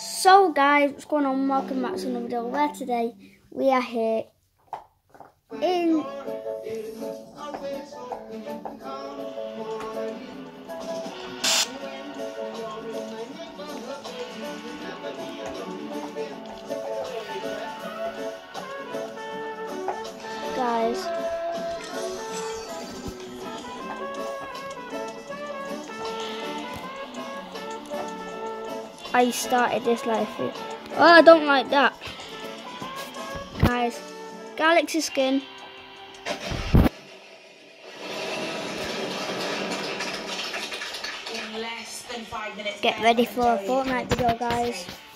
So guys, what's going on? Welcome back to another video. Where today we are here in guys. I started this life. Oh, I don't like that. Guys, Galaxy skin. In less than 5 minutes. Get ready for a Fortnite video, guys.